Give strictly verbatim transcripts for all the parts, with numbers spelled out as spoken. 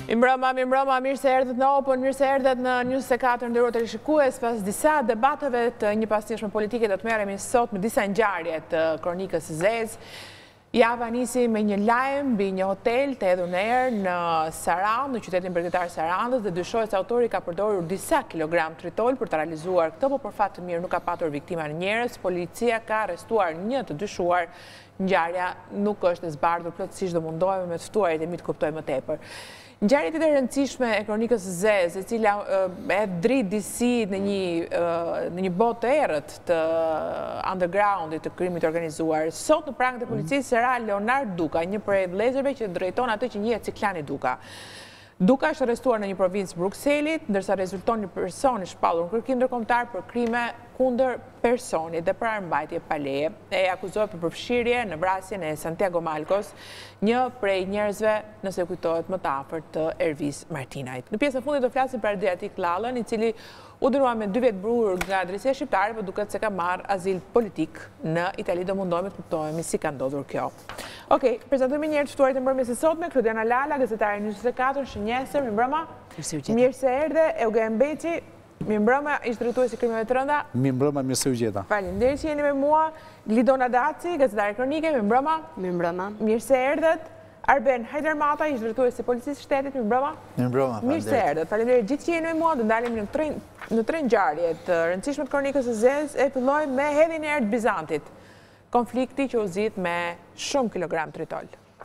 Mbrëma, mi mbrëma, mirë se erdhët në Open, mirë se erdhët në njëzet e katër nderuar teleshikues. Pas disa debateve të një pasnjëshme politike do të merremi sot me disa ngjarje të kronikës së zezë. Java nisi me një lajm mbi një hotel të hedhur në erë në Sarandë, në qytetin bregdetar Sarandës, dhe dyshohet se autori ka përdorur disa kilogram tritol për të realizuar këtë, por për fat të mirë nuk ka patur viktima në njerëz. Policia ka arrestuar një të dyshuar. Ngjarja nuk është e zbardhur plotësisht, do mundohemi me të ftuarit e mi të kuptojmë më tepër. Ngjarje tjetër e rëndësishme e kronikës së zezë, e cila e drit disi në një në një botë të errët të undergroundit të krimit organizuar. Sot në prangët e policisë se ra Leonard Duka, një prej vëllezërve që drejton atë që njihet si klani Duka. Duka është arrestuar në një provincë Brukselit, ndërsa rezulton një person i shpallur në kërkim ndërkombëtar për krime kundër personit dhe për armbajtje pa leje. E akuzohet për përfshirje në vrasjen e Santiago Malcos, një prej njerëzve, nëse kujtohet më të afërt, të Ervis Martinajt. Në pjesën e fundit do flasim për Adriatik Lallën, i cili u dënuar me dy vjet burr nga drejtësia shqiptare, por duket se ka marrë azil politik në Itali. Do mundohemi të kuptojmë si ka ndodhur kjo. Okej, prezantojmë një herë të ftuarit e mbrëmjes së sotme, Klodiana Lala, gazetare njëzet e katër, shënjesër, mirëmbrëma. Mirë se erdhe, Eugen Beqi, mirëmbrëma, ish drejtuesi i krimeve të rënda. Mirëmbrëma, mirë se u gjeta. Faleminderit që jeni me mua. Lidona Daci, gazetare kronike, mirëmbrëma. Mirëmbrëma. Mirë se erdhet. Arben Hajdermata, ish drejtuesi i policisë shtetit, mirëmbrëma. Mirëmbrëma. Mirë se erdhet. Faleminderit gjithë që jeni me mua. Do ndalemi në tre në tre ngjarje të rëndësishme të kronikës së zezë. E fillojmë me hedhjen e erë të Bizantit. Konflikti që u zgjidh me shumë kilogram tritol.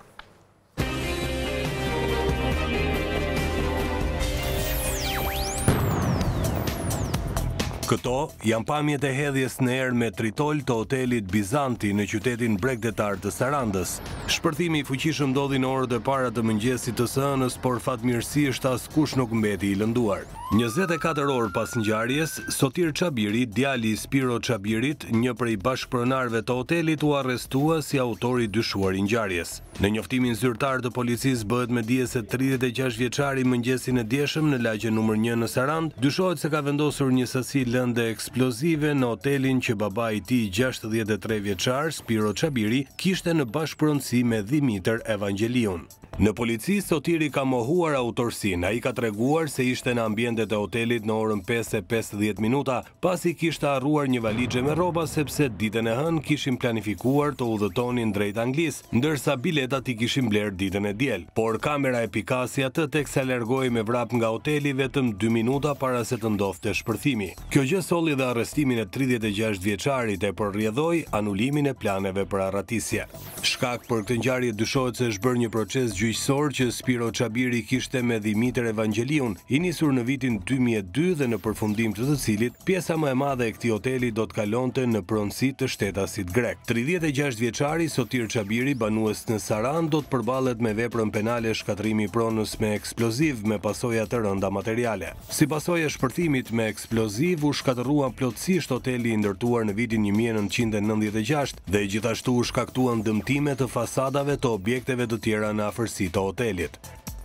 Këto janë pamjet e hedhjes në erë me tritol të hotelit Bizanti në qytetin bregdetar të Sarandës. Shpërthimi i fuqishëm ndodhi në orët e para të mëngjesit të së hënës, por fatmirësisht askush nuk mbeti i lënduar. njëzet e katër orë pas ngjarjes, Sotir Çabiri, djali i Spiro Çabirit, një prej bashkëpronarëve të hotelit, u arrestua si autori dyshuar i ngjarjes. Në njoftimin zyrtar të policisë bëhet me dije se tridhjetë e gjashtë vjeçari mëngjesin e dieshëm në lagjen numër një në Sarandë dyshohet se ka vendosur një sasi lënde eksplozive në hotelin që baba i tij, gjashtëdhjetë e tre vjeçar, Spiro Çabiri, kishte në bashkëpronësi me Dimitër Evangeliun. Në polici, Sotiri ka mohuar autorsinë. Ai ka treguar se ishte në ambientet e hotelit në orën pesë e pesëdhjetë minuta, pasi kishte harruar një valixhe me rroba sepse ditën e hënë kishin planifikuar të udhëtonin drejt Anglisë, ndërsa biletat i kishin bler ditën e diel. Por kamera e pikasi atë teksa largoi me vrap nga hoteli vetëm dy minuta para se të ndodhte shpërthimi. Kjo gjë solli dhe arrestimin e tridhjetë e gjashtë vjeçarit e përrjedhoi anulimin e planeve për arratisje. Shkak për këtë ngjarje dyshohet se është bërë një proces gjyqësor që Spiro Çabiri kishte me Dimitër Evangeliun, i nisur në vitin dy mijë e dy dhe në përfundim të të cilit pjesa më e madhe e këtij hoteli do të kalonte në pronësi të shtetasit grek. tridhjetë e gjashtë vjeçari Sotir Çabiri, banues në Sarandë, do të përballet me veprën penale shkatrimi i pronës me eksploziv me pasoja të rënda materiale. Si pasojë e shpërthimit me eksploziv u shkatërrua plotësisht hoteli i ndërtuar në vitin një mijë e nëntëqind e nëntëdhjetë e gjashtë dhe gjithashtu u shkaktuan dëmtime të fasadave të objekteve të tjera në afërsi të hotelit.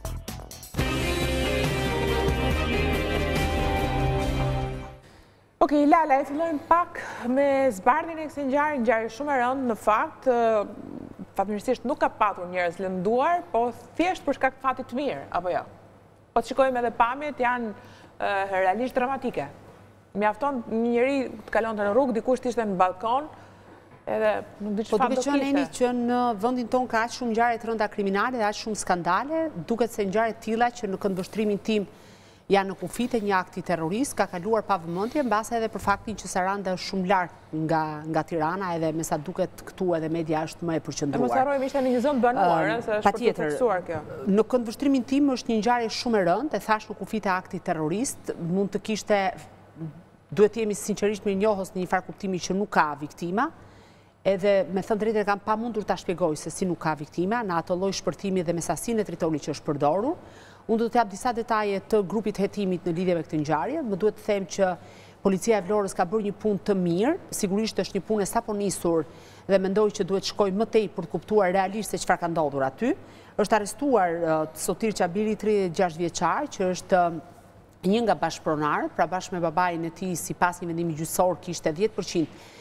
Ok, Lala, e fillojmë pak me zbardhjen e kësaj ngjarje, ngjarje shumë e rëndë në fakt, fatmirësisht nuk ka patur njerëz lënduar, po thjesht për shkak të fatit të mirë, apo jo? Po të shikojmë edhe pamjet janë realisht dramatike. Mjafton një njeri të kalonte në rrugë, dikush ishte në balkon, edhe nuk di çfarë do kishte. Po duket qenë që në vendin tonë ka aq shumë ngjarje të rënda kriminale dhe aq shumë skandale, duket se ngjarje të tilla që në këndvështrimin tim janë në kufit e një akti terrorist, ka kaluar pa vëmendje, mbase edhe për faktin që Saranda është shumë lart nga nga Tirana, edhe me sa duket këtu edhe media është më e përqendruar. Mos harrojmë ishte në një zonë banuar, se është për të fiksuar kjo. Në këndvështrimin tim është një ngjarje shumë e rëndë, e thash në kufit e aktit terrorist, mund të kishte, duhet të jemi sinqerisht me njohës në një farë kuptimi që nuk ka viktima, edhe me thënë drejtë kam pa mundur ta shpjegoj se si nuk ka viktima, në ato lloj shpërtimi dhe me sasinë e tritolit që është përdorur. Unë do të jap disa detaje të grupit hetimit në lidhje me këtë ngjarje. Më duhet të them që policia e Vlorës ka bërë një punë të mirë, sigurisht është një punë e sapo nisur dhe mendoj që duhet shkojë më tej për të kuptuar realisht se çfarë ka ndodhur aty. Është arrestuar uh, Sotir Çabiri, tridhjetë e gjashtë vjeçar, që është uh, një nga bashkëpronarët, pra bashkë me babain e tij, sipas një vendimi gjyqësor kishte dhjetë përqind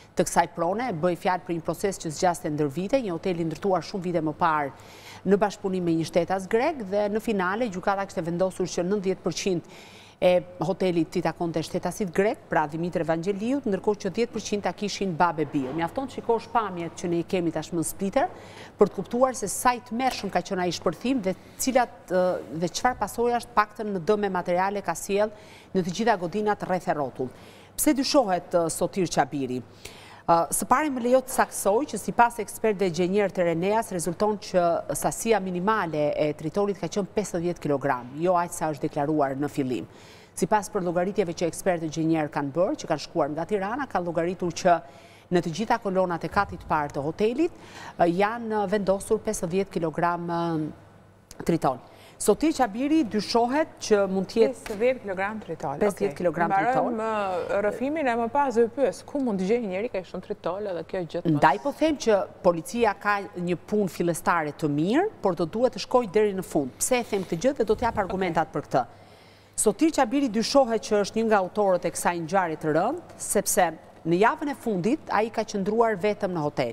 të kësaj prone, bëj fjalë për një proces që zgjaste ndër vite, një hotel i ndërtuar shumë vite më parë në bashkëpunim me një shtetas grek, dhe në finale gjykata kishte vendosur që nëntëdhjetë përqind e hotelit t'i takonte shtetasit grek, pra Dimitër Evangeliut, ndërkohë që dhjetë përqind ta kishin babë e birë. Mjafton të shikosh pamjet që ne i kemi tashmë në Splitër për të kuptuar se sa i tmerrshëm ka qenë ai shpërthim dhe cilat dhe çfarë pasojë është paktën në dëm materiale ka sjell në të gjitha godinat rreth e rrotull. Pse dyshohet Sotir Çabiri? Së pari më lejo të saksoj që si pas ekspertëve gjenjerë të Reneas rezulton që sasia minimale e tritolit ka qenë pesëdhjetë kilogram, jo aq sa është deklaruar në fillim. Si pas për llogaritjeve që ekspertët gjenjerë kanë bërë, që kanë shkuar nga Tirana, kanë llogaritur që në të gjitha kolonat e katit parë të hotelit janë vendosur pesëdhjetë kilogram triton. Sotir Çabiri dyshohet që mund të jetë pesëdhjetë kilogram tritol. pesëdhjetë kilogram tritol. Mbarojmë rrëfimin e më pas dhe pyes, ku mund të gjejë njëri ka shumë tritol edhe kjo gjë? Ndaj po them që policia ka një punë fillestare të mirë, por do duhet të shkojë deri në fund. Pse e them këtë gjë dhe do të jap argumentat për këtë. Sotir Çabiri dyshohet që është një nga autorët e kësaj ngjarje të rëndë, sepse në javën e fundit ai ka qëndruar vetëm në hotel.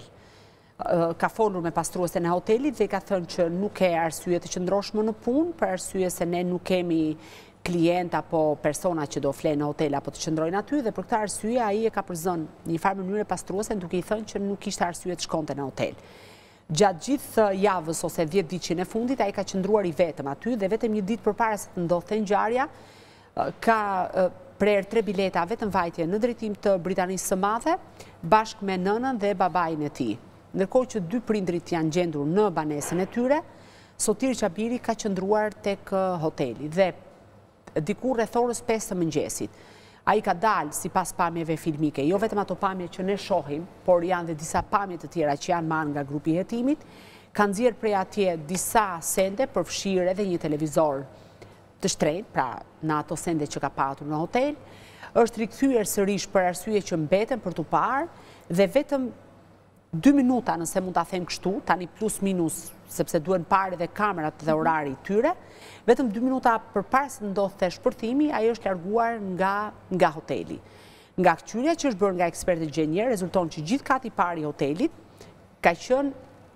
Ka folur me pastruesen e hotelit dhe ka thënë që nuk e arsye të qëndrosh më në punë, për arsye se ne nuk kemi klient apo persona që do flenë në hotel apo të qëndrojnë aty, dhe për këtë arsye ai e ka përzënë një farë mënyrë pastruesen duke i thënë që nuk kishte arsye të shkonte në hotel. Gjatë gjithë javës ose dhjetë ditësh e fundit ai ka qëndruar i vetëm aty dhe vetëm një ditë përpara se të ndodhte ngjarja ka prerë tre bileta vetëm vajtje në drejtim të Britanisë së Madhe bashkë me nënën dhe babain e tij. Ndërkohë që dy prindrit janë gjendur në banesën e tyre, Sotir Çabiri ka qëndruar tek hoteli dhe diku rreth orës pesë të mëngjesit. Ai ka dalë sipas pamjeve filmike, jo vetëm ato pamje që ne shohim, por janë dhe disa pamje të tjera që janë marrë nga grupi i hetimit, ka nxjerrë prej atje disa sende, përfshirë edhe një televizor të shtrenjtë, pra në ato sende që ka patur në hotel, është rikthyer sërish për arsye që mbeten për tu parë dhe vetëm dy minuta, nëse mund ta them kështu, tani plus minus, sepse duhen parë edhe kamerat dhe orari i tyre, vetëm dy minuta përpara se ndodhte shpërthimi, ai është larguar nga nga hoteli. Nga kthyrja që është bërë nga ekspertët gjenjer, rezulton që gjithë kati i parë i hotelit ka qenë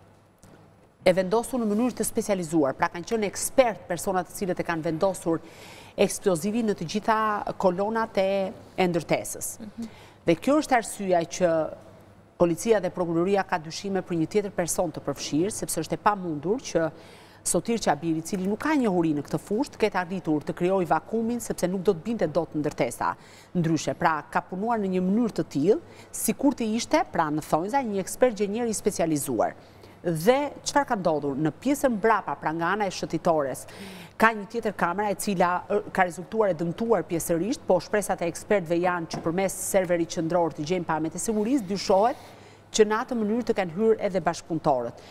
e vendosur në mënyrë të specializuar, pra kanë qenë ekspert personat të cilët e kanë vendosur eksplozivin në të gjitha kolonat e, e ndërtesës. Mm-hmm. Dhe kjo është arsyeja që policia dhe prokuroria ka dyshime për një tjetër person të përfshirë, sepse është e pamundur që Sotir Çabiri, i cili nuk ka njohuri në këtë fushë, të ketë arritur të krijojë vakumin, sepse nuk do të binte dot në ndërtesa ndryshe. Pra, ka punuar në një mënyrë të tillë, sikur të ishte, pra në thonjza, një ekspert gjenjer i specializuar. Dhe çfarë ka ndodhur në pjesën mbrapa, pra nga ana e shëtitores, ka një tjetër kamera e cila ka rezultuar e dëmtuar pjesërisht, po shpresat e ekspertëve janë që përmes serverit qendror të gjejnë pamjet e sigurisë, dyshohet që në atë mënyrë të kanë hyrë edhe bashkëpunëtorët.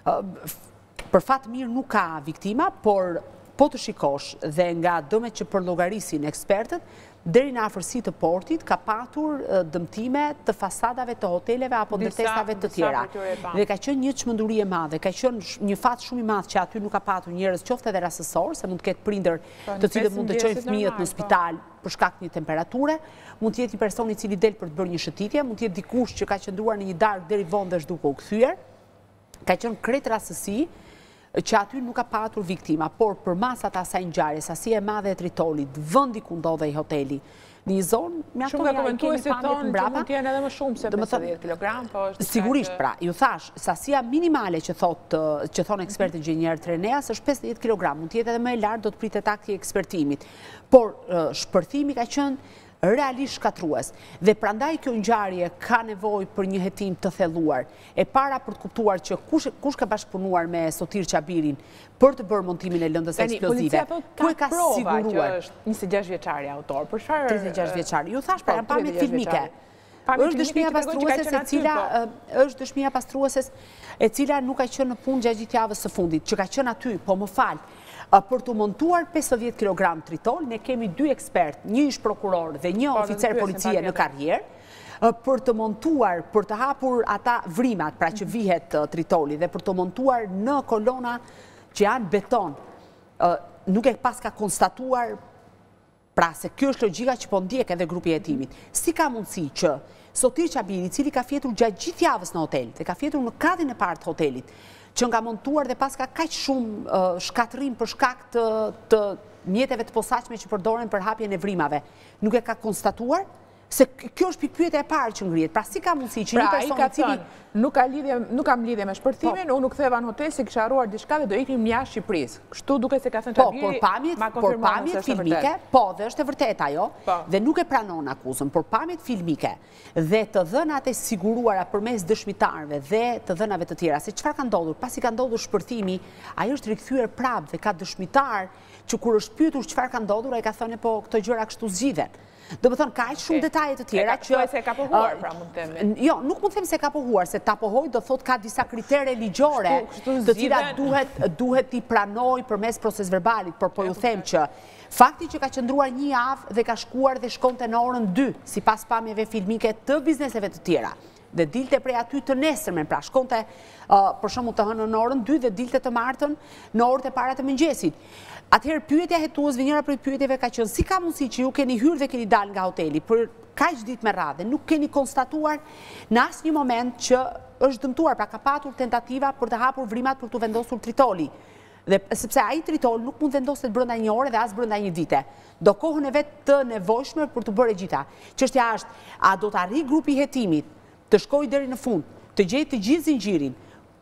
Për fat mirë nuk ka viktima, por po të shikosh dhe nga dëmet që përllogarisin ekspertët, deri në afërsi të portit ka patur dëmtime të fasadave të hoteleve apo ndërtesave të tjera. Dhe ka qenë një çmenduri e madhe, ka qenë një fat shumë i madh që aty nuk ka patur njerëz qoftë edhe rastësor, se mund të ketë prindër të cilët mund të çojnë fëmijët në spital për shkak të një temperature, mund të jetë një person i cili del për të bërë një shëtitje, mund të jetë dikush që ka qëndruar në një darkë deri vonë dhe është duke u kthyer. Ka qenë krejt rastësi që aty nuk ka patur viktima, por për masat asaj ngjarje, sasia e madhe e tritolit, vendi ku ndodhej hoteli, në një zonë mjafton ja i kemi pamjet mbrapa. Mund të jenë edhe më shumë se pesëdhjetë kilogram, po është sigurisht, pra, ju thash, sasia minimale që thot që thon ekspertë gjenjer të Reneas është pesëdhjetë kilogram, mund të jetë edhe më e lartë, do të pritet akti i ekspertimit. Por shpërthimi ka qenë realisht shkatrues. Dhe prandaj kjo ngjarje ka nevojë për një hetim të thelluar. E para për të kuptuar që kush kush ka bashkëpunuar me Sotir Çabirin për të bërë montimin e lëndës eksplozive. Ku e ka siguruar që është njëzet e gjashtë vjeçari autor? Për çfarë? tridhjetë e gjashtë vjeçari. Ju thash pra pamjet filmike. Është dëshmia pastruese e cila është dëshmia pastruese e cila nuk ka qenë në punë gjatë gjithë javës së fundit, që ka qenë aty, po më fal. Për të montuar pesëdhjetë kilogram tritol, ne kemi dy ekspert, një ish prokuror dhe një oficer policie në karrierë, për të montuar, për të hapur ata vrimat, pra që vihet tritoli, dhe për të montuar në kolona që janë beton. Nuk e pas ka konstatuar, pra se kjo është logjika që po ndjek edhe grupi i hetimit. Si ka mundësi që Sotir Qabiri, cili ka fjetur gjatë gjithë javës në hotel, dhe ka fjetur në katin e parë të hotelit, që nga montuar dhe pas ka kaq shumë shkatërim për shkak të mjeteve të posaçme që përdoren për hapjen e vrimave, nuk e ka konstatuar? Se kjo është pikpyetja e parë që ngrihet. Pra si ka mundësi që një person i cili nuk ka lidhje, nuk kam lidhje me shpërthimin, unë nuk theva në hotel se kisha harruar diçka dhe do ikim jashtë Shqipërisë. Kështu duke se ka thënë Qabiri, ma konfirmon se është e vërtetë. Por pamjet filmike, po, dhe është e vërtetë ajo, dhe nuk e pranon akuzën, por pamjet filmike dhe të dhënat e siguruara përmes dëshmitarëve dhe të dhënave të tjera, se çfarë ka ndodhur, pasi ka ndodhur shpërthimi, ai është rikthyer prapë dhe ka dëshmitar që kur është pyetur çfarë ka ndodhur, ai ka thënë po këto gjëra kështu zgjidhen. Do më thonë, ka e shumë detaje të tjera që... E se ka pohuar, pra mund të temi. Jo, nuk mund të temi se ka pohuar, se ta pohoj do thot ka disa kritere ligjore të cilat duhet t'i pranoj për mes proces verbalit, por po ju them që fakti që ka qëndruar një javë dhe ka shkuar dhe shkonte në orën dy, si pas pamjeve filmike të bizneseve të tjera, dhe dilte prej aty të nesërmen, pra shkonte për shumë të hënë në orën dy dhe dilte të martën në orët e para të mëngjesit. Atëherë pyetja hetuesve, njëra prej pyetjeve ka qenë si ka mundësi që ju keni hyrë dhe keni dalë nga hoteli për kaq ditë me radhë, nuk keni konstatuar në asnjë moment që është dëmtuar, pra ka patur tentativa për të hapur vrimat për të vendosur tritoli. Dhe sepse ai tritol nuk mund vendoset brenda një ore dhe as brenda një dite. Do kohën e vet të nevojshme për të bërë gjitha. Çështja është, a do të arrijë grupi i hetimit të shkojë deri në fund, të gjejë të gjithë zinxhirin,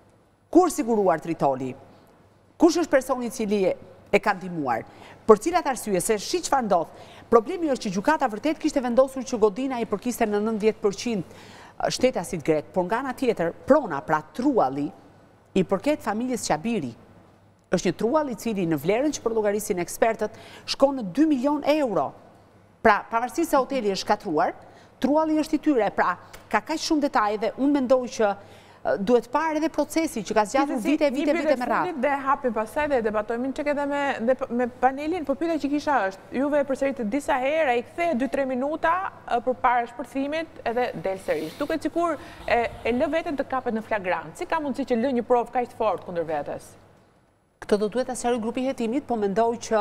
kur siguruar tritoli, kush është personi i cili e ka ndihmuar, për cilat arsye, se shi çfarë ndodh. Problemi është që gjykata vërtet kishte vendosur që Godina i përkiste në nëntëdhjetë përqind shtetasit grek, por nga ana tjetër, prona, pra trualli, i përket familjes Qabiri. Është një truall i cili në vlerën që përllogarisin ekspertët shkon në dy milion euro. Pra, pavarësisht se hoteli është shkatruar, trualli është i tyre, pra ka kaq shumë detaje dhe unë mendoj që duhet parë edhe procesi që ka zgjatur vite e vite vite me radhë. Dhe hapim pasaj dhe debatojmë çka edhe me panelin, por pyetja që kisha është, juve përsëritet disa herë, ai kthehet dy tre minuta përpara shpërthimit edhe del sërish. Duket sikur e lë veten të kapet në flagrant. Si ka mundësi që lë një provë kaq të fortë kundër vetes? Këtë do duhet ta sqaroj grupi i hetimit, po mendoj që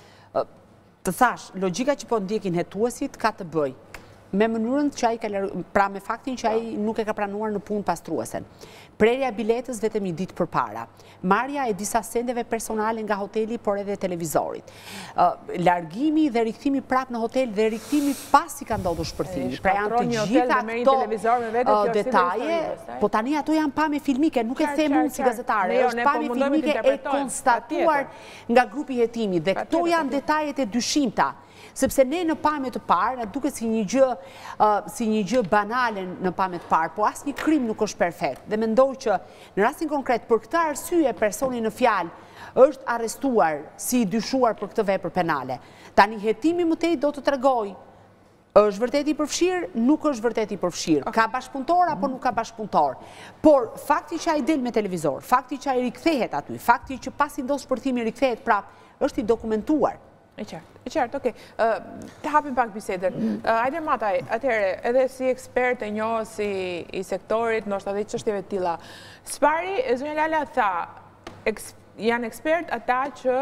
të thash, logjika që po ndjekin hetuesit ka të bëjë me mënyrën që ai ka pra me faktin që ai nuk e ka pranuar në punë pastruesen. Prerja e biletës vetëm një ditë përpara. Marrja e disa sendeve personale nga hoteli, por edhe televizorit. Largimi dhe rikthimi prapë në hotel dhe rikthimi pasi ka ndodhur shpërthimi. Pra janë të gjitha këto detaje, po tani ato janë pamje filmike, nuk e them unë si gazetare, është pamje filmike e konstatuar nga grupi i hetimit dhe këto janë detajet e dyshimta. Sepse ne në pamje të parë, duket si një gjë, si një gjë banale në pamje të parë, po asnjë krim nuk është perfekt. Dhe mendoj që në rastin konkret për këtë arsye personi në fjalë është arrestuar si i dyshuar për këtë vepër penale. Tani hetimi më tej do të tregojë është vërtet i përfshirë, nuk është vërtet i përfshirë. Ka bashkëpunëtor apo nuk ka bashkëpunëtor. Por fakti që ai del me televizor, fakti që ai rikthehet aty, fakti që pasi ndodh shpërthimi rikthehet prapë, është i dokumentuar. E qartë, e qartë, okej. Të hapim pak bisedën. Ajde Mataj, atëherë, edhe si ekspert e njohë si i sektorit, ndoshta edhe çështjeve të tilla. Spari, zonja Lala tha, janë ekspert ata që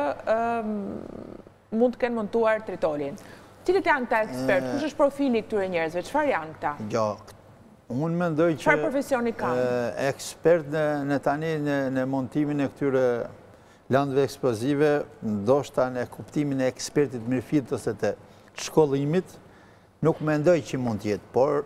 mund të kenë montuar tritolin. Cilët janë këta ekspert? Kush është profili këtyre njerëzve? Çfarë janë këta? Jo, unë mendoj që çfarë profesioni kanë? Ekspert në tani në montimin e këtyre landëve eksplozive, ndoshta në kuptimin e ekspertit mirëfillt ose të shkollimit, nuk mendoj që mund të jetë, por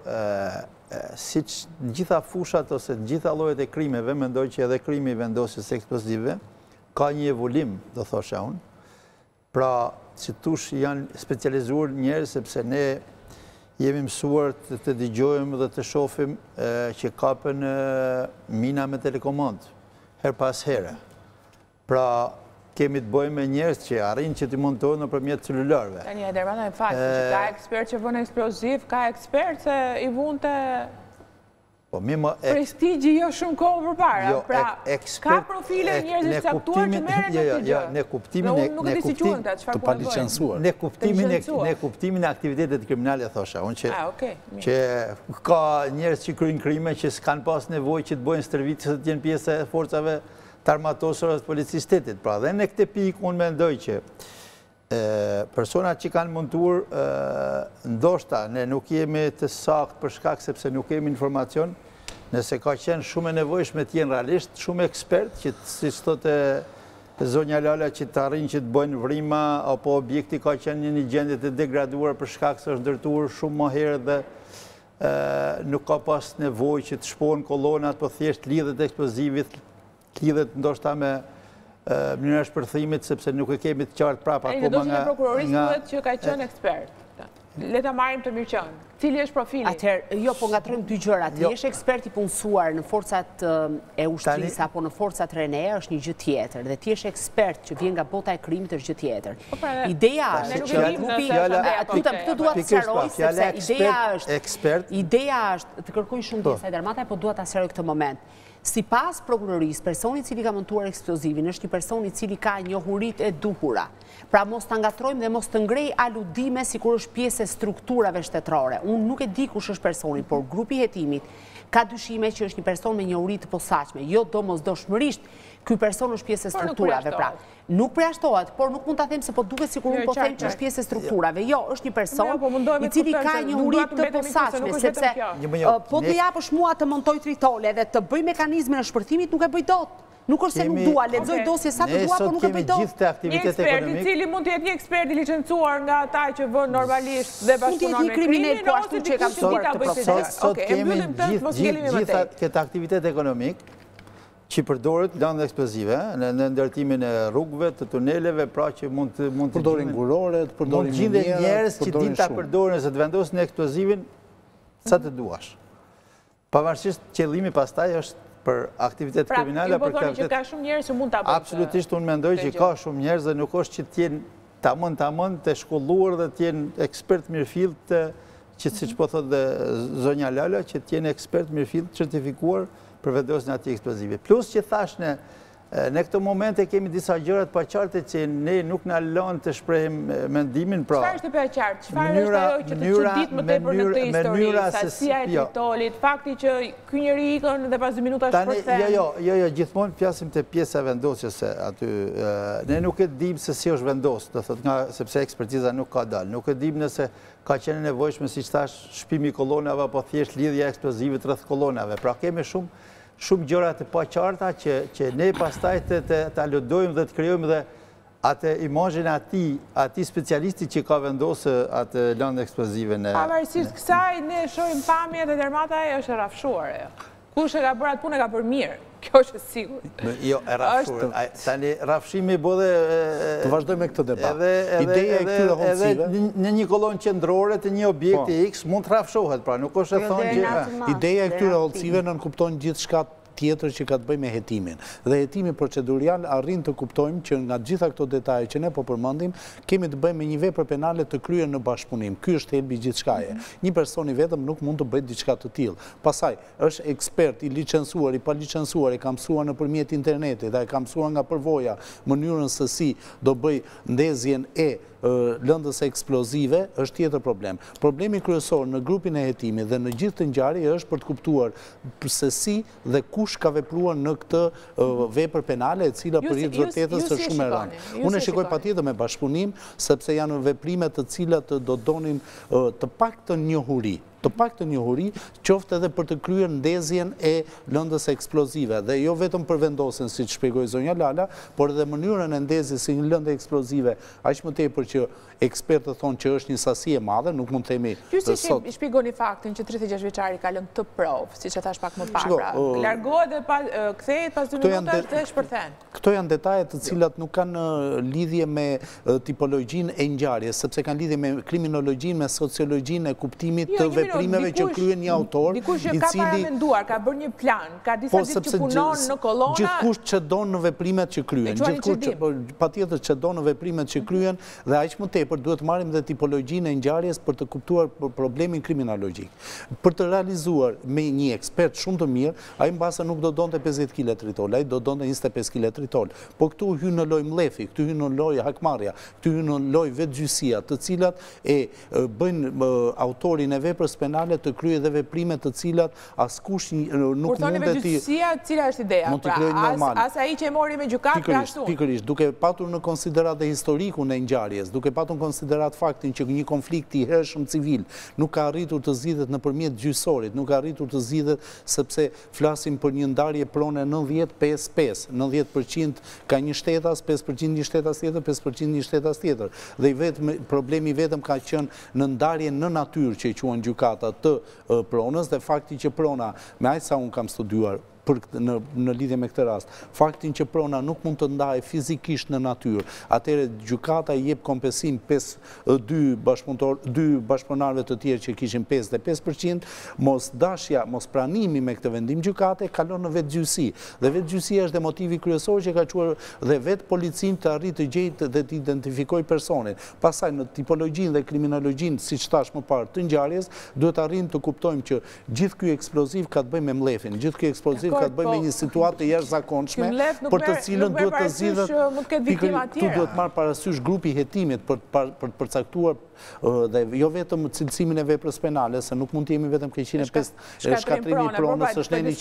siç në gjitha fushat ose në gjitha llojet e krimeve, mendoj që edhe krimi i vendosjes eksplozive ka një evolim, do thosha unë. Pra, si tush janë specializuar njerëz sepse ne jemi mësuar të dëgjojmë dhe të shohim që kapen mina me telekomandë her pas here. Pra, kemi të bëjmë me njerëz që arrin që t'i montojnë nëpërmjet celularëve. Tani edhe rreth e fakt, që ka ekspert që vën eksploziv, ka ekspert që i vunte prestigji jo shumë kohë përpara. Pra, ka profile njerëzish të caktuar që merren me këtë gjë. Ne kuptimin e të palicencuar. Ne kuptimin ne kuptimin e aktivitetet kriminale thosha, unë që ka njerëz që kryejnë krime që s'kan pas nevojë që të bëjnë stërvitje të jenë pjesë e forcave të armatosura të policisë shtetit. Pra, dhe në këtë pikë unë mendoj që Persona që kanë mundur, ndoshta, ne nuk jemi të sakt për shkak sepse nuk kemi informacion, nëse ka qenë shumë e nevojshme të jenë realisht, shumë ekspert, që si që thote zonja Lala që të arrin që të bëjnë vrima, apo objekti ka qenë një një gjendje të degraduar për shkak se është ndërtuar shumë më herë dhe nuk ka pas nevoj që të shpohen kolonat, po thjesht lidhet eksplozivit, lidhet ndoshta me mënyra shpërthimit, sepse nuk e kemi të qartë prapa. E në do që në prokurorisë duhet që ka qenë ekspert. Leta marim të mirëqën. Cili është profili? Atëherë, jo, po ngatrojmë dy gjëra. Ti jesh ekspert i punësuar në forcat e ushtrisë apo në forcat rene, është një gjë tjetër. Dhe ti jesh ekspert që vjen nga bota e krimit është gjë tjetër. Ideja është që grupi... Këtë duhet të sqaroj, sepse ideja është... Ideja është, të kërkoj shumë të Sajt Armataj, po duhet të sqaroj këtë moment. Si pas prokurorisë, personi cili ka montuar eksplozivin është një personi cili ka njohurit e duhura. Pra mos të ngatrojmë dhe mos të ngrej aludime si kur është pjesë e strukturave shtetërore. Unë nuk e di kush është personi, por grupi hetimit ka dyshime që është një person me njohurit të posaçme. Jo do mos doshmërisht, ky person është pjesë e strukturave. Pra, nuk përjashtohet, por nuk mund ta them se po duket sikur unë po them që është pjesë e strukturave. Jo, është një person i cili ka njohurit të posaçme, sepse po të japësh mua të montoj tritole dhe të bëj mekanizmin e shpërthimit, nuk e bëj dot. Nuk është se nuk dua, lexoj dosje sa të dua, por nuk e bëj dot. Një ekspert i cili mund të jetë një ekspert i licencuar nga ata që vën normalisht dhe bashkëpunon me kriminal, po ashtu që kam thënë të bëjë. Sot kemi gjithë këtë aktivitet ekonomik që përdoret lëndë eksplozive në ndërtimin e rrugëve, të tuneleve, pra që mund të përdorin ngurore, të përdorin mund të njerëz që din ta përdorin se të vendosin eksplozivin sa të duash. Pavarësisht qëllimi pastaj është për aktivitet kriminale. Pra, ju po thoni që ka shumë njerëz që mund ta bëjnë. Absolutisht, unë mendoj që ka shumë njerëz dhe nuk është që t'jenë tamam tamam të shkolluar dhe t'jenë ekspert mirëfill të, që siç po thotë dhe zonja Lala, që t'jenë ekspert mirëfill certifikuar për vendosjen e atij eksplozivi. Plus që thash ne në këtë moment e kemi disa gjëra të paqarta që ne nuk na lën të shprehim mendimin, pra. Çfarë është e paqartë? Çfarë është ajo që të çudit më tepër në këtë histori? Sasia e tritolit, fakti që ky njeri ikën dhe pas dy minutash shpërthen. Jo, jo, jo, jo, gjithmonë flasim te pjesa vendosjes aty. Ne nuk e dim se si është vendos, do thotë nga sepse ekspertiza nuk ka dalë. Nuk e dim nëse ka qenë nevojshme, siç thash, shpimi i kolonave apo thjesht lidhja e eksplozivit rreth kolonave. Pra kemi shumë shumë gjëra të paqarta që që ne pastaj të të aludojmë dhe të krijojmë dhe atë imazhin e atij, atij specialisti që ka vendosur atë lëndë eksplozive në. Pavarësisht kësaj ne shohim pamjet e Armataj është rrafshuar ajo. Kush e ka bërë atë punë e ka bërë mirë. Kjo është e sigurt. Jo, e rrafshuar. Tani rrafshimi bodhe të vazhdojmë me këtë debat. Ideja e këtyre hollësive në një kolonë qendrore të një objekti X mund të rrafshohet, pra nuk është e thonë që ideja e këtyre hollësive nën kupton gjithçka tjetër që ka të bëjë me hetimin. Dhe hetimi procedurial arrin të kuptojmë që nga gjitha këto detaje që ne po përmendim, kemi të bëjmë me një vepër penale të kryer në bashkëpunim. Ky është thelbi i gjithçkaje. Një person i vetëm nuk mund të bëjë diçka të tillë. Pastaj, është ekspert i licencuar, i pa licencuar, e ka mësuar nëpërmjet internetit, dhe e ka mësuar nga përvoja mënyrën se si do bëj ndezjen e lëndës eksplozive, është tjetër problem. Problemi kryesor në grupin e hetimit dhe në gjithë të ngjarje është për të kuptuar se si dhe kush ka vepruar në këtë vepër penale, e cila për hir të vërtetës është shumë e rëndë. Unë e shikoj patjetër me bashkëpunim, sepse janë veprime të cilat do donin të paktën njohuri. Të pak të njohuri, qoftë edhe për të kryer ndezjen e lëndës eksplozive. Dhe jo vetëm për vendosjen, si që shpjegoi zonja Lala, por edhe mënyrën e ndezjes si një lëndë eksplozive, aq më tepër që ekspertët thonë që është një sasi e madhe, nuk mund të themi. Ju si shpjegoni faktin që tridhjetë e gjashtë vjeçari ka lënë të provë, siç e thash pak më parë, pra, largohet dhe kthehet pas dy minutash dhe shpërthen. Këto janë detaje të cilat nuk kanë lidhje me tipologjinë e ngjarjes, sepse kanë lidhje me kriminologjinë, me sociologjinë e kuptimit të veprimeve që kryen një autor, dikush që ka paramenduar, ka bërë një plan, ka disa ditë që punon në kolona. Gjithkush që don në veprimet që kryen, gjithkush patjetër që don në veprimet që kryen dhe aq më tepër duhet marrim dhe tipologjinë e ngjarjes për të kuptuar problemin kriminologjik. Për të realizuar me një ekspert shumë të mirë, ai mbase nuk do donte pesëdhjetë kilë tritol, ai do donte njëzet e pesë kilë tritol. Po këtu hyn në lojë mlefi, këtu hyn në lojë hakmarrja, këtu hyn në lojë vetgjysia, të cilat e bëjnë autorin e veprës penale të krye dhe veprime të cilat askush nuk mund të ti... Gjyqësia, cila është ideja? Mund të kryojnë normal. As ai që e mori me gjykatë ka ashtu. Pikërisht, duke patur në konsiderat dhe historikun e ngjarjes, duke patur në konsiderat faktin që një konflikt i hershëm civil nuk ka arritur të zgjidhet nëpërmjet gjyqësorit, nuk ka arritur të zgjidhet sepse flasim për një ndarje prone nëntëdhjetë pesë pesë, nëntëdhjetë përqind ka një shtetas, pesë përqind një shtetas tjetër, pesë përqind një shtetas tjetër. Dhe vetëm problemi vetëm ka qenë në ndarje në natyrë që i quhen gjykata të pronës dhe fakti që prona, me aq sa unë kam studiuar në lidhje me këtë rast, faktin që prona nuk mund të ndaj fizikisht në natyrë, atëre gjykata i jep kompensim dy bashkëpunëtarëve të tjerë që kishin pesëdhjetë e pesë përqind, mos dashja, mos pranimi me këtë vendim gjykate kalon në vetë gjyqësi. Dhe vetë gjyqësia është dhe motivi kryesor që ka quar dhe vetë policin të arrit të gjejtë dhe të identifikoj personin. Pastaj në tipologjinë dhe kriminologjinë, siç thash më parë, të ngjarjes, duhet arrijmë të kuptojmë që gjithë ky eksploziv ka të bëjë me mllefin, gjithë ky eksploziv ka të bëjë me një situatë të jashtëzakonshme për të cilën duhet të zgjidhet. Tu duhet marrë parasysh grupi hetimit për të përcaktuar dhe jo vetëm cilësimin e veprës penale, se nuk mund të jemi vetëm ke njëqind e pesë shkatrimi i pronës, është në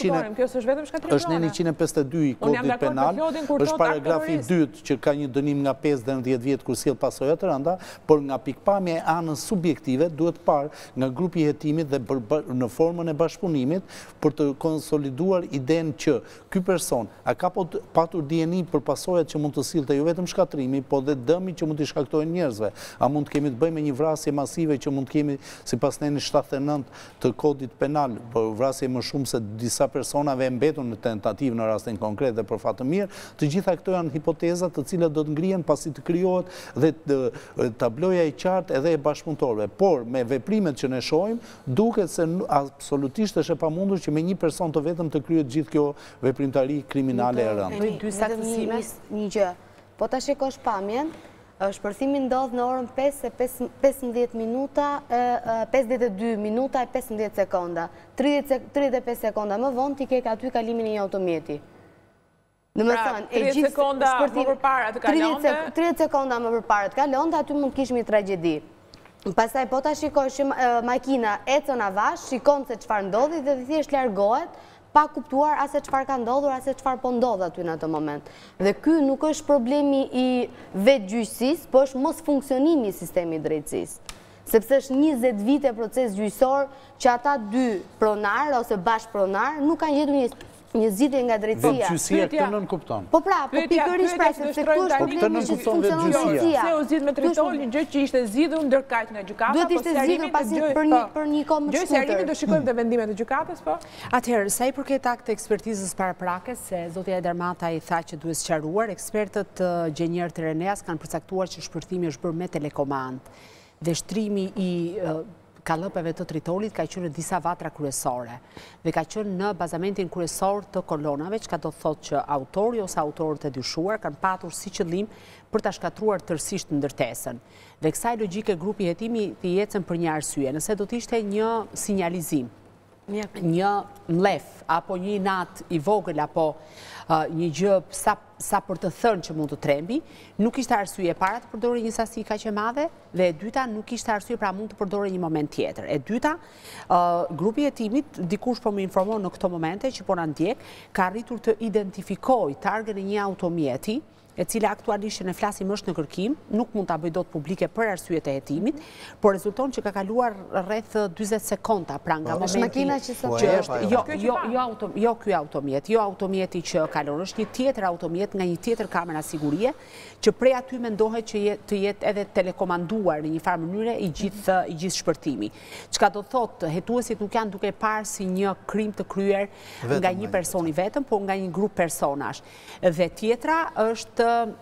njëqind e pesëdhjetë e dy i kodit penal, është paragrafi dytë që ka një dënim nga pesë deri në dhjetë vjet kur sjell pasoja të rënda, por nga pikpamja e anës subjektive duhet parë nga grupi i hetimit dhe në formën e bashkëpunimit për të konsoliduar idenë që ky person a ka patur dieni për pasojat që mund të sillte jo vetëm shkatrimi, po dhe dëmi që mund të shkaktojnë njerëzve. A mund të kemi të bëjmë me një vrasje masive që mund të kemi sipas neni shtatëdhjetë e nëntë të kodit penal, por vrasje më shumë se disa personave e mbetur në tentativë në rastin konkret dhe për fat të mirë, të gjitha këto janë hipoteza të cilat do të ngrihen pasi të krijohet dhe tabloja i qartë edhe e bashkëpunëtorëve. Por me veprimet që ne shohim, duket se absolutisht është e pamundur që me një person të vetëm të kryhet gjithë kjo veprimtari kriminale e rëndë. Një gjë, po ta shikosh pamjen, shpërthimi ndodh në orën pesëmbëdhjetë minuta, pesëdhjetë e dy minuta e pesëmbëdhjetë sekonda. tridhjetë e pesë sekonda më vonë ti ke aty kalimin e një automjeti. Pra, tridhjetë sekonda më përpara të kalonte. tridhjetë sekonda më përpara të kalonte, aty mund të kishim një tragjedi. Pastaj po ta shikosh që makina ecën avash, shikon se çfarë ndodhi dhe thjesht largohet, pa kuptuar ase çfarë ka ndodhur, ase çfarë po ndodh aty në atë moment. Dhe ky nuk është problemi i vetë gjyqësisë, po është mos funksionimi i sistemit drejtësisë. Sepse është njëzet vite proces gjyqësor që ata dy pronar ose bashkëpronar nuk kanë gjetur një një zgjidhje nga drejtësia. Vetë gjyqësia këtë nën kupton. Po pra, po pikërisht pra se këtu është problemi që funksionon drejtësia. Se u zgjidh me Tritol një gjë që ishte zgjidhur ndërkaq nga gjykata, duhet ishte zgjidhur pasi për një për një kohë më shkurtër. Gjyqësia do shikojmë te vendimet e gjykatës, po. Atëherë, sa i përket aktit të ekspertizës paraprakës, se zotja Edermata i tha që duhet sqaruar, ekspertët Gjenjer të Reneas kanë përcaktuar që shpërthimi është bërë me telekomand dhe shtrimi i kallëpeve të Tritolit ka qenë disa vatra kryesore dhe ka qenë në bazamentin kryesor të kolonave, që ka do thotë që autori ose autorët e dyshuar kanë patur si qëllim për ta shkatruar tërësisht ndërtesën. Dhe kësaj logjike grupi hetimi të ecën për një arsye, nëse do të ishte një sinjalizim, një mlef apo një inat i vogël apo një gjë sa për të thënë që mund të trembi, nuk ishte arsye para të përdorë një sasi kaq e madhe dhe e dyta nuk ishte arsye pra mund të përdorë një moment tjetër. E dyta, grupi i hetimit, dikush po më informon në këto momente që po na ndjek, ka arritur të identifikojë targën e një automjeti, e cila aktualisht që ne flasim është në kërkim, nuk mund ta bëj dot publike për arsyet e hetimit, por rezulton që ka kaluar rreth dyzet sekonda pra nga momenti që është jo jo jo auto jo ky automjet, jo automjeti që kalon, është një tjetër automjet nga një tjetër kamera sigurie, që prej aty mendohet që të jetë edhe telekomanduar në një farë mënyre i gjithë i gjithë shpërtimi. Çka do thotë, hetuesit nuk janë duke parë si një krim të kryer nga një person i vetëm, por nga një grup personash. Dhe tjetra është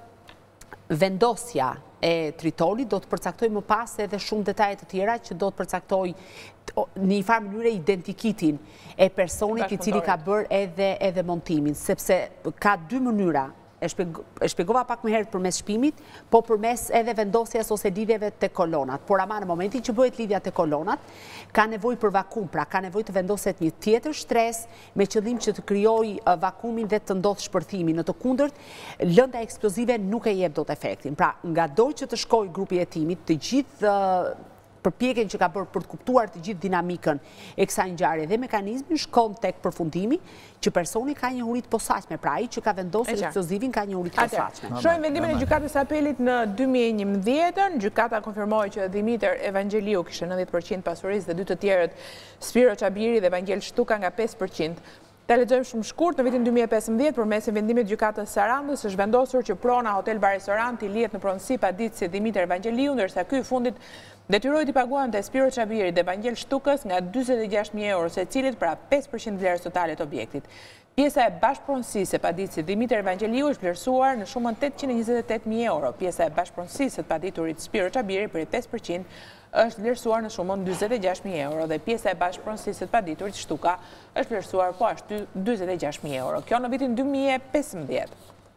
vendosja e Tritolit, do të përcaktoj më pas edhe shumë detaje të tjera që do të përcaktoj në një farë mënyre identikitin e personit i cili ka bërë edhe edhe montimin, sepse ka dy mënyra. E shpjegova pak më herët përmes shpimit, po përmes edhe vendosjes ose lidhjeve te kolonat. Por ama në momentin që bëhet lidhja te kolonat, ka nevojë për vakum, pra ka nevojë të vendoset një tjetër stres me qëllim që të krijojë vakumin dhe të ndodhë shpërthimi. Në të kundërt, lënda eksplozive nuk e jep dot efektin. Pra, ngadoj që të shkojë grupi i hetimit, të gjithë përpjekjen që ka bërë për të kuptuar të gjithë dinamikën e kësaj ngjarje dhe mekanizmin shkon tek përfundimi që personi ka një uri të posaçme, pra ai që ka vendosur eksplozivin ka një uri të posaçme. Shohim vendimin e gjykatës së apelit në dy mijë e njëmbëdhjetë, gjykata konfirmoi që Dimitër Evangeliu kishte nëntëdhjetë përqind pasurisë dhe dy të tjerët, Spiro Çabiri dhe Evangel Shtuka nga pesë përqind. Ta lexojmë shumë shkurt, në vitin dy mijë e pesëmbëdhjetë, përmes vendimit të gjykatës së Sarandës, është vendosur që prona Hotel Bar Restorant i lihet në pronësi paditësi Dimitër Evangeliu, ndërsa ky i fundit detyroi të paguante Spiro Çabiri dhe Evangel Shtukës nga dyzet e gjashtë mijë euro secilit, pra pesë përqind vlerës totale të objektit. Pjesa e bashkëpronësisë së paditësit Dimitër Evangeliu është vlerësuar në shumën tetëqind e njëzet e tetë mijë euro. Pjesa e bashkëpronësisë së paditurit Spiro Çabiri për pesë përqind është vlerësuar në shumën dyzet e gjashtë mijë euro dhe pjesa e bashkëpronësisë së paditurit Shtuka është vlerësuar po ashtu dyzet e gjashtë mijë euro. Kjo në vitin dy mijë e pesëmbëdhjetë.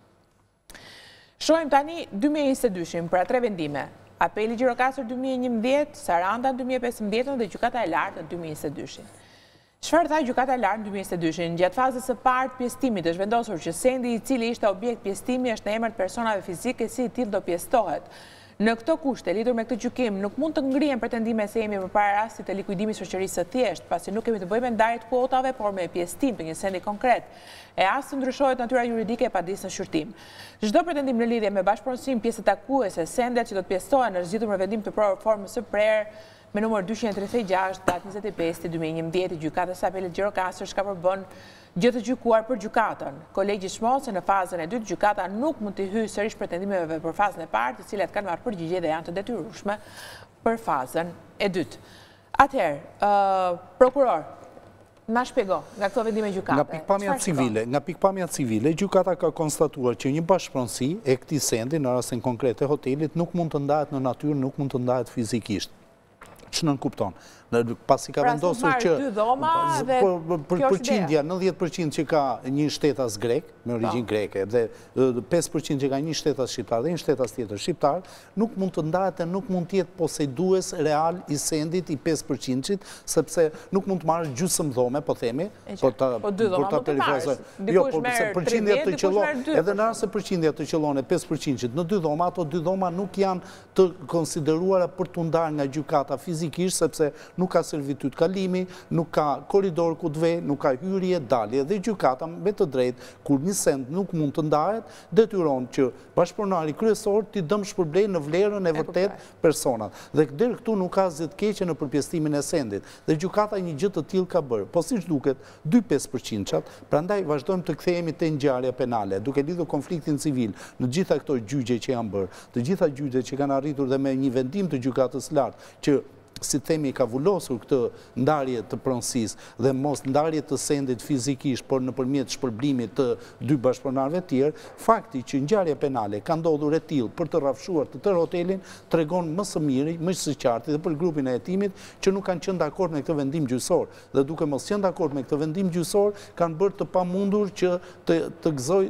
Shohim tani dy mijë e njëzet e dy-shin pra tre vendime. Apeli Gjirokastër dy mijë e njëmbëdhjetë, Saranda dy mijë e pesëmbëdhjetë dhe gjykata e lartë në dy mijë e njëzet e dy-shin. Çfarë tha gjykata e lartë në dy mijë e njëzet e dy-shin? Gjatë fazës së parë të pjesëtimit është vendosur që sendi i cili ishte objekt pjesëtimi është në emër të personave fizike si i tillë do pjesëtohet. Në këto kushte, lidhur me këtë gjykim, nuk mund të ngrihen pretendime se jemi përpara rastit të likuidimit shoqërisë së thjeshtë, pasi nuk kemi të bëjmë me ndarje të kuotave, por me pjesëtim të një sendi konkret, e as të ndryshohet natyra juridike e padisë në shqyrtim. Çdo pretendim në lidhje me bashkëpronësim pjesë takuese, sendet që do të pjesëtohen është zgjitur me vendim të formës së prerë me numër dyqind e tridhjetë e gjashtë datë njëzet e pesë dy mijë e njëmbëdhjetë, gjykata e apelit Gjirokastër ka përbën gjë të gjykuar për gjykatën. Kolegji shmon se në fazën e dytë gjykata nuk mund të hyjë sërish pretendimeve për fazën e parë, të cilat kanë marrë përgjigje dhe janë të detyrueshme për fazën e dytë. Atëherë, prokuror, na shpjego nga këto vendime gjykate. Nga pikpamja civile, nga pikpamja civile, gjykata ka konstatuar që një bashkëpronësi e këtij sendi në rastin konkret të hotelit nuk mund të ndahet në natyrë, nuk mund të ndahet fizikisht. Që nën kupton. Pasi ka vendosur që për përqindja, nëntëdhjetë përqind që ka një shtetas grek, me origjinë greke, dhe pesë përqind që ka një shtetas shqiptar dhe një shtetas tjetër shqiptar, nuk mund të ndahet e nuk mund të jetë posedues real i sendit i pesë përqindit, sepse nuk mund të marrë gjysmë dhome, po themi, po dy dhoma mund të marrë. Dikush merr tridhjetë, dikush merr dy. Edhe në rast se përqindja të qellon e pesë përqindit në dy dhoma, ato dy dhoma nuk janë të konsideruara për të ndarë nga gjykata fizikisht, sepse nuk ka servitut kalimi, nuk ka koridor ku të vej, nuk ka hyrje, dalje, dhe gjykata me të drejtë, kur një send nuk mund të ndahet, detyron që bashkëpunëtari kryesor t'i dëm shpërblej në vlerën e vërtet personat. Dhe deri këtu nuk ka asgjë të keqe në përpjestimin e sendit. Dhe gjykata një gjë të tillë ka bërë. Po siç duket, dy pesë përqind, prandaj vazhdojmë të kthehemi te ngjarja penale, duke lidhur konfliktin civil në gjitha këto gjyqje që janë bërë, të gjitha gjyqjet që kanë arritur dhe me një vendim të gjykatës lartë që si themi ka vullosur këtë ndarje të pronësisë dhe mos ndarje të sendit fizikisht, por nëpërmjet shpërblimit të dy bashkëpunëtarëve të tjerë, fakti që ngjarja penale ka ndodhur e tillë për të rrafshuar të tërë hotelin tregon më së miri, më së qartë dhe për grupin e hetimit që nuk kanë qenë dakord me këtë vendim gjyqësor. Dhe duke mos qenë dakord me këtë vendim gjyqësor, kanë bërë të pamundur që të të gëzoj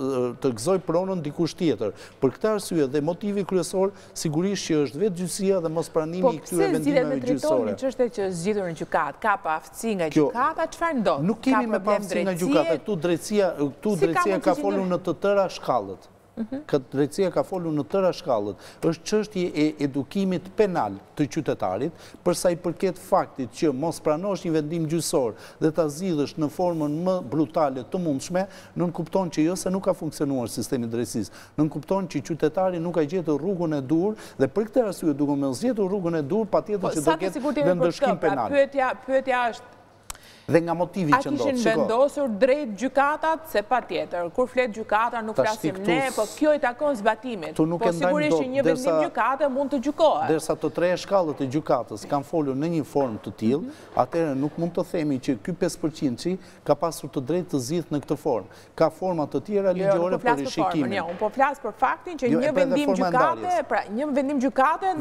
të gëzoj pronën dikush tjetër. Për këtë arsye dhe motivi kryesor sigurisht që është vetë gjyqësia dhe mos pranimi i këtyre vendimeve. Me Tritoni, ç'është që zgjidhur në gjykatë, ka pa aftësi nga gjykata, çfarë ndodh? Nuk kemi me pa aftësi nga gjykata, këtu drejtësia, këtu drejtësia ka folur në të tëra shkallët. Këtë drejtësia ka folur në tëra shkallët. Është çështje e edukimit penal të qytetarit, për sa i përket faktit që mos pranosh një vendim gjyqësor dhe ta zgjidhësh në formën më brutale të mundshme, nën kupton që jo se nuk ka funksionuar sistemi i drejtësisë, nën kupton që qytetari nuk ka gjetur rrugën e dur dhe për këtë arsye duke mos gjetur rrugën e dur, patjetër që do ketë vendëshkim penal. Pyetja, pyetja është dhe nga motivi që ndodh. A kishin vendosur drejt gjykatat se patjetër, kur flet gjykata nuk flasim ne, po kjo i takon zbatimit. Po sigurisht që një vendim gjykate mund të gjykohet. Derisa të tre shkallët e gjykatës kanë folur në një formë të tillë, atëherë nuk mund të themi që ky pesë përqind ka pasur të drejtë të zgjidhë në këtë formë. Ka forma të tjera ligjore për rishikimin. Jo, unë po flas për faktin që një vendim gjykate, pra një vendim gjykate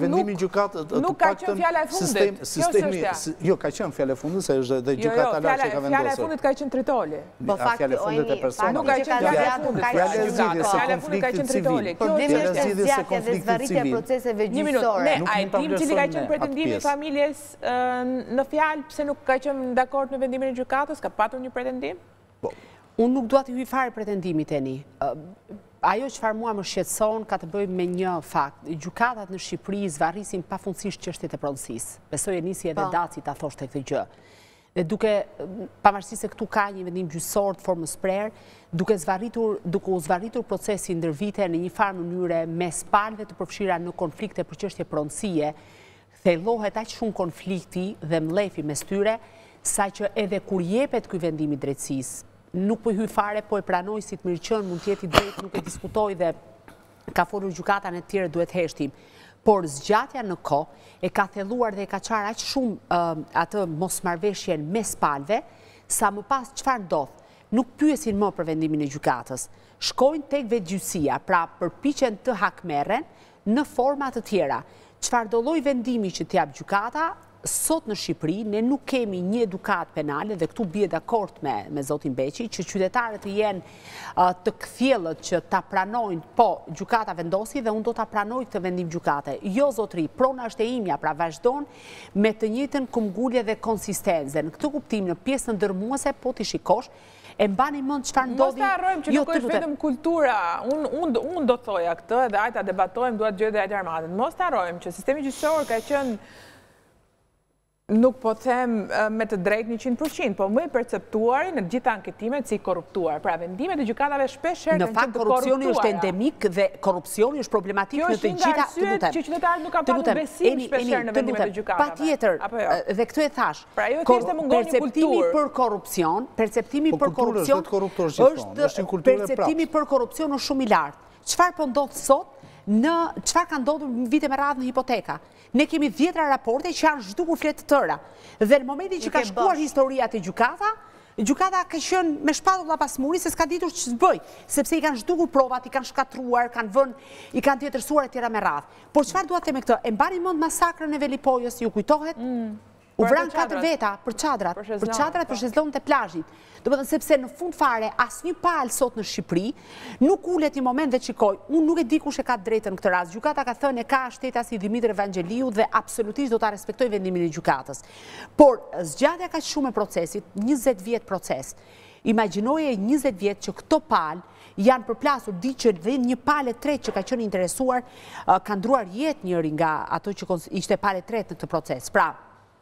nuk ka qenë fjala e fundit. Sistemi, jo, ka qenë fjala e fundit se është dhe gjykata fjala e fundit ka qenë Tritoli. Po fakti ojni, nuk ka qenë fjala e fundit. Fjala e fundit ka qenë Tritoli. Problemi është zgjatja dhe zvarritja e proceseve gjyqësore. Ne, a e dim cili ka qenë pretendimi i familjes në fjalë pse nuk ka qenë dakord në vendimin e gjykatës? Ka patur një pretendim? Unë nuk dua të hyj fare pretendimit tani. Ajo çfarë mua më shqetëson ka të bëjë me një fakt. Gjykatat në Shqipëri zvarrisin pafundësisht çështjet e pronësisë. Besoj e nisi edhe Daci ta thoshte këtë gjë. Dhe duke, pavarësisht se këtu ka një vendim gjyqësor të formës prerë, duke zvarritur, duke u zvarritur procesi ndër vite në një farë mënyre mes palëve të përfshira në konflikte për çështje pronësie, thellohet aq shumë konflikti dhe mlefi mes tyre, saqë edhe kur jepet ky vendim i drejtësisë, nuk po hy fare, po e pranoj si të mirë qenë, mund të jetë i drejtë, nuk e diskutoj dhe ka folur gjykata në të tjerë duhet heshtim. Por zgjatja në kohë e ka thelluar dhe e ka qarë aq shumë uh, atë mosmarrveshjen mes palëve, sa më pas çfarë ndodh? Nuk pyesin më për vendimin e gjykatës. Shkojnë tek vetgjyqësia, pra përpiqen të hakmerren në forma të tjera. Çfarë do lloj vendimi që t'jap gjykata, sot në Shqipëri ne nuk kemi një edukat penale dhe këtu bie dakord me, me zotin Beqi që qytetarët të jenë uh, të kthjellët që ta pranojnë, po gjykata vendosi dhe unë do ta pranoj këtë vendim gjykate. Jo zotri, prona është e imja, pra vazhdon me të njëjtën kumgullje dhe konsistencë. Në këtë kuptim në pjesën ndërmuese po ti shikosh e mbani mend çfarë ndodhi. Mos ta harrojmë që jo, nuk është vetëm kultura. Unë un, un do thoja këtë dhe ajta debatojmë, duhet gjë dhe ajtë armatën. Mos ta harrojmë që sistemi gjyqësor ka qenë, nuk po them me të drejtë njëqind përqind, po më i perceptuari në gjitha anketimet si korruptuar. Pra vendimet e gjykatave shpesh herë në fakt korrupsioni është endemik dhe korrupsioni është problematik në të gjitha. Kjo është një arsye që qytetarët nuk kanë pasur besim shpesh herë në vendimet e gjykatave. Patjetër, dhe këtu e thash. Pra jo thjesht mungon një kulturë për korrupsion, perceptimi për korrupsion është perceptimi për korrupsion është shumë i lartë. Çfarë po ndodh sot? Në çfarë ka ndodhur vite me radhë në hipoteka? Ne kemi dhjetra raporte që janë zhdukur fletë të tëra. Dhe në momentin që ka shkuar historia të gjykata, gjykata ka qenë me shpatulla pas muri se s'ka ditur që s'bëj, sepse i kanë zhdukur provat, i kanë shkatruar, kanë vënë, i kanë tjetërsuar e tjera me radhë. Por çfarë dua të them me këtë? E mbani mend masakrën e Velipojës, ju kujtohet? U vran katër veta për çadrat, për çadrat për shezlonët e plazhit. Domethënë sepse në fund fare asnjë palë sot në Shqipëri nuk ulet një moment dhe shikoj. Unë nuk e di kush e ka drejtën këtë rast. Gjykata ka thënë e ka shtetasi Dimitër Evangeliu dhe absolutisht do ta respektoj vendimin e gjykatës. Por zgjatja ka shumë e procesit, njëzet vjet proces. Imagjinoje njëzet vjet që këto palë janë përplasur, di që dhe një palë e tretë që ka qenë interesuar ka ndruar jetë njëri nga ato që ishte palë e tretë në këtë proces. Pra,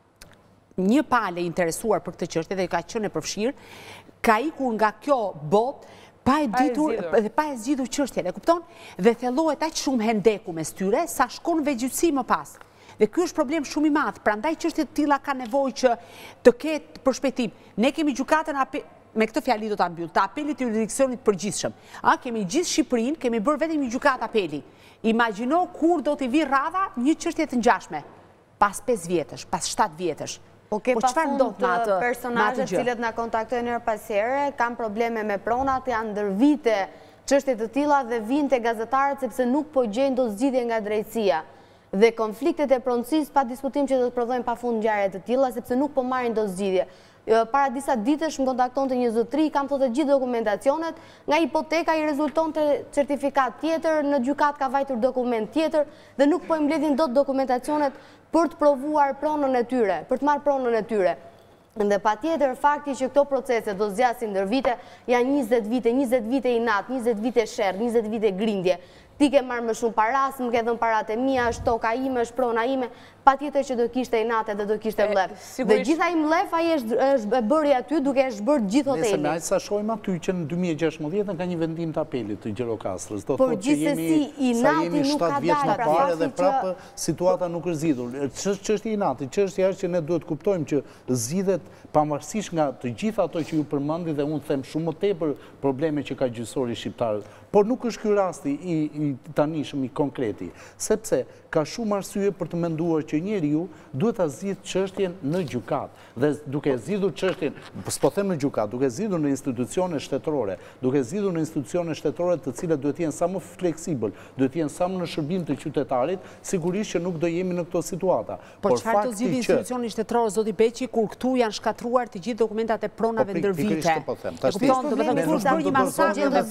një palë interesuar për këtë çështje dhe ka qenë e përfshirë, ka ikur nga kjo botë pa e ditur dhe pa e zgjidhur çështjen, e kupton? Dhe thellohet aq shumë hendeku mes tyre sa shkon vetgjyqësi më pas. Dhe ky është problem shumë i madh, prandaj çështje të tilla ka nevojë që të ketë përshpejtim. Ne kemi gjykatën me këtë fjali do ta mbyll, të apelit të jurisdiksionit përgjithshëm. A kemi gjithë Shqipërinë, kemi bërë vetëm një gjykatë apeli. Imagjino kur do të vi radha një çështje të ngjashme, pas pesë vjetësh, pas shtatë vjetësh. Po ke pa fund personazhet cilët na kontaktojnë herë pas here, kanë probleme me pronat, janë ndër vite çështje të tilla dhe vinë te gazetarët sepse nuk po gjejnë dot zgjidhje nga drejtësia. Dhe konfliktet e pronësisë pa diskutim që do të prodhojnë pafund ngjarje të tilla sepse nuk po marrin dot zgjidhje. Para disa ditësh më kontaktonte një zotëri, kam thotë gjithë dokumentacionet, nga hipoteka i rezultonte certifikat tjetër, në gjykat ka vajtur dokument tjetër dhe nuk po i mbledhin dot dokumentacionet për të provuar pronën e tyre, për të marrë pronën e tyre. Dhe pa tjetër, fakti që këto procese do zgjasin ndër vite, janë njëzet vite, njëzet vite inat, njëzet vite sherr, njëzet vite grindje. Ti ke marrë më shumë para, më ke dhënë paratë e mia, është toka ime, është prona ime, pa tjetër që do kishte inate dhe do kishte mlef. Dhe gjitha i mlef, aji është bërë aty duke është bërë gjithë hoteli. Nëse najtë sa shojmë aty që në dy mijë e gjashtëdhjetë ka një vendim të apelit të Gjirokastrës. Por gjithsesi inati nuk ka dalë pra fakti dhe prapë situata nuk është zgjidhur. Ç'është inati, çështja është që ne duhet kuptojmë që zgjidhet pavarësisht nga të gjitha ato që ju përmendi dhe unë them shumë më tepër probleme që ka gjyqësori shqiptar. Por nuk është ky rasti i tanishëm i konkreti, sepse ka shumë arsye për të menduar që njeriu duhet ta zgjidhë çështjen në gjykat. Dhe duke zgjidhur çështjen, s'po them në gjykat, duke zgjidhur në institucione shtetërore, duke zgjidhur në institucione shtetërore të cilat duhet të jenë sa më fleksibël, duhet të jenë sa më në shërbim të qytetarit, sigurisht që nuk do jemi në këto situata. Por çfarë do zgjidhë institucioni shtetëror zoti Beqi kur këtu janë shkatruar të gjithë dokumentat e pronave ndër vite? Kupton, do të thotë kush bën një masazh në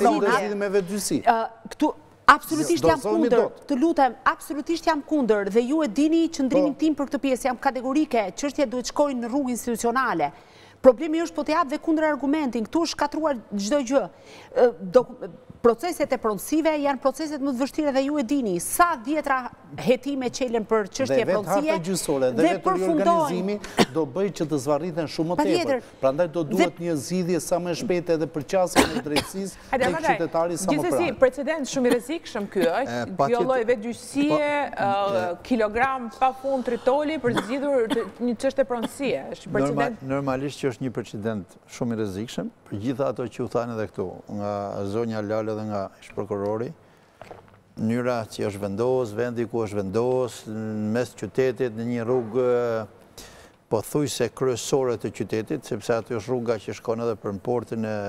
vetë këtu absolutisht jam kundër, të lutem, absolutisht jam kundër dhe ju e dini qëndrimin tim për këtë pjesë, jam kategorike, çështja duhet shkojnë në rrugë institucionale. Problemi është po të japë dhe kundër argumentin, këtu është shkatruar çdo gjë. Proceset e pronësive janë proceset më të vështira dhe ju e dini, sa dhjetra hetime qelen për çështje pronësie. Dhe vetë harta gjyqësore dhe vetë riorganizimi do bëj që të zvarriten shumë më tepër. Prandaj do duhet një zgjidhje sa më shpejtë edhe për qasjen e drejtësisë tek qytetari sa më pranë. Gjithsesi, precedent shumë i rrezikshëm ky është. Kjo lloj vetgjyqësie, kilogram pafund tritoli për zgjidhur një çështje pronësie. Është precedent. Normalisht që është një precedent shumë i rrezikshëm për gjitha ato që u thanë edhe këtu nga zonja Lale dhe nga ish prokurori, mënyra që është vendos, vendi ku është vendos, në mes qytetit, në një rrugë pothuajse kryesore të qytetit, sepse aty është rruga që shkon edhe për në portin e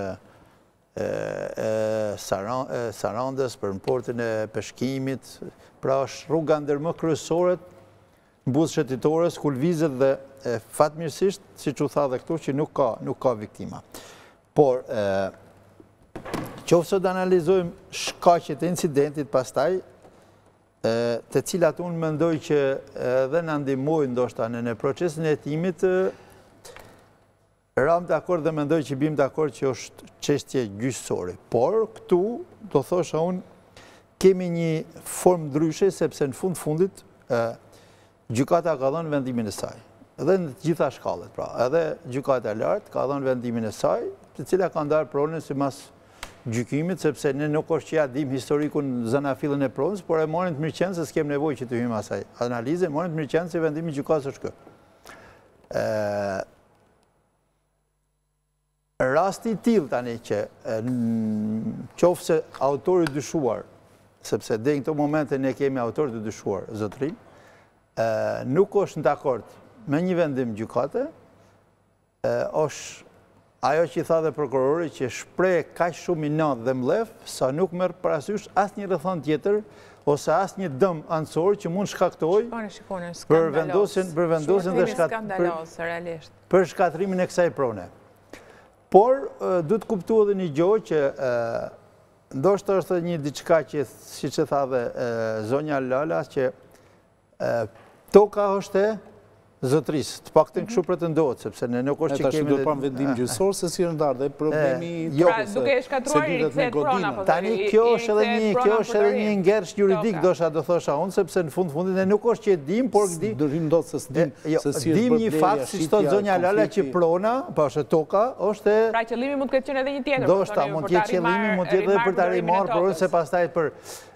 Sarandës, për në portin e peshkimit, pra është rruga ndër më kryesoret në buzë shëtitores, ku lvizet dhe fatmirësisht, si që u tha dhe këtu, që nuk ka viktima. Por, qoftë të analizojmë shkaqet e incidentit pastaj, të cilat unë mendoj që edhe në ndihmojnë ndoshta në procesin e hetimit, ram dakord dhe mendoj që bim dakord që është çështje gjyqësore. Por këtu do thosha unë kemi një formë ndryshe sepse në fund fundit gjykata ka dhënë vendimin e saj. Edhe në të gjitha shkallët, pra, edhe gjykata e lartë ka dhënë vendimin e saj, të cila ka ndarë pronën sipas gjykimit, sepse ne nuk është që ja dim historikun zëna fillën e pronës, por e morin të mirëqenë se s'kem nevojë që të hyjmë asaj analize, morin të mirëqenë se vendimi gjykatës është kë. Rasti i tillë tani që qoftë se autori dyshuar, sepse deri në këto momente ne kemi autor të dyshuar, zotërim, nuk është në dakord me një vendim gjykate, është ajo që i tha dhe prokurori që shpreh kaq shumë i natë dhe mlef, sa nuk merr parasysh asnjë rrethon tjetër ose asnjë dëm anësor që mund shkaktojë për vendosjen për vendosjen dhe shkatrim për shkatrimin e kësaj prone. Por duhet të kuptuar edhe një gjë që ndoshta është një diçka që siç e tha dhe zonja Lala që toka është e zotërisë, të paktën kështu pretendohet, sepse ne nuk është që kemi... do pranë vendim gjyqësor se si është ndarë dhe problemi... Pra, duke e shkatruar i rikthehet prona, po tani kjo është edhe një kjo është edhe një ngersh juridik, dosha do thosha unë, sepse në fund fundit ne nuk është që e dim, por di... Dërim do të se s'dim se si është dim një fakt, si thot zonja Lala, që prona, pa është toka, është... Pra qëllimi mund të ketë qenë edhe një tjetër. Doshta, mund të jetë qëllimi, mund të jetë edhe për ta rimarrë, por se pastaj për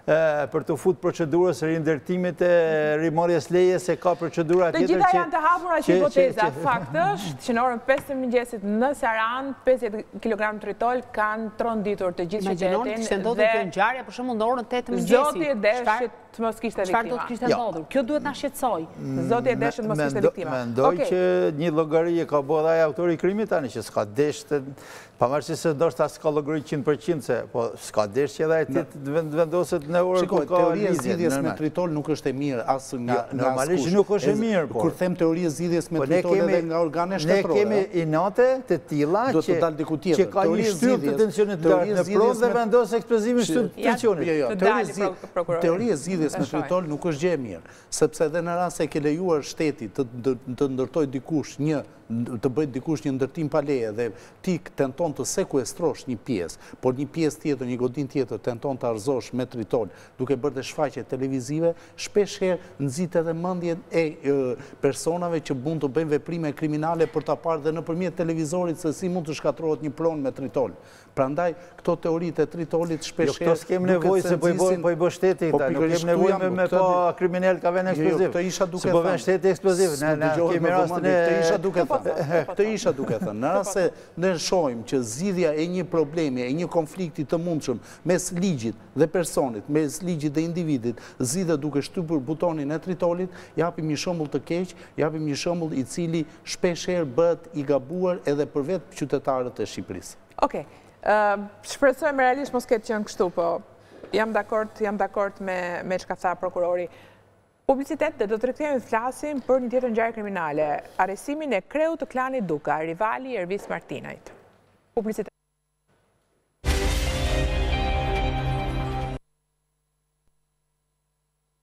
për të fut procedurës e rindërtimit e rimorjes leje, se ka procedura tjetër që... Të gjitha janë të hapura që hipoteza. Fakt është që në orën pesë të mëngjesit në Saran, pesëdhjetë kilogram tritol kanë tronditur të gjithë qytetin. Imagjinoni kishte ndodhur kjo ngjarje për shembull në orën tetë të mëngjesit. Zoti e deshit të mos kishte viktima. Çfarë do të kishte ndodhur? Kjo duhet na shqetësoj. Zoti e deshit të mos kishte viktima. Mendoj që një llogari e ka bërë ai autori i krimit tani që s'ka deshë, pavarësisht se ndoshta s'ka llogari cent për cent se po s'ka deshë që edhe ai të vendoset në orën ku ka teoria e zgjidhjes me tritol nuk është e mirë as nga normalisht nuk është e mirë, po. Kur them teoria e zgjidhjes me tritol edhe nga organe shtetërore. Ne kemi inate të tilla që dal diku tjetër. Që ka një shtyp të tensionit të lartë në provë dhe vendos eksplozimin shtyp të tensionit. Teoria e zgjidhjes me tritol nuk është gjë e mirë, sepse edhe në rast se ke lejuar shteti të ndërtojë dikush një të bëjt dikush një ndërtim pa leje dhe ti tenton të sekuestrosh një pjesë, por një pjesë tjetër, një godin tjetër tenton të arzosh me tritol, duke bërë dhe shfaqje televizive, shpesh herë nxit edhe mendjen e personave që mund të bëjnë veprime kriminale për ta parë dhe nëpërmjet televizorit se si mund të shkatrohet një pronë me tritol. Prandaj këto teoritë e tritolit shpesh herë këto s'kem nevojë se po i bën po i bën shteti këta, nuk kem nevojë me pa kriminal ka vënë eksploziv. Këtë isha duke thënë. Po vën shteti eksploziv, ne kemi rastin e këtë isha duke thënë. Këtë isha duke thënë. Në rast se ne shohim që zgjidhja e një problemi, e një konflikti të mundshëm mes ligjit dhe personit, mes ligjit dhe individit, zgjidhet duke shtypur butonin e tritolit, japim një shembull të keq, japim një shembull i cili shpesh herë bëhet i gabuar edhe për vetë qytetarët e Shqipërisë. Okej. Shpresojmë realisht mos ketë qenë kështu, po jam dakord, jam dakord me me çka tha prokurori. Publicitet dhe do të rikthehemi të flasim për një tjetër ngjarje kriminale, arrestimin e kreut të klanit Duka, rivali i Ervis Martinajt. Publicitet.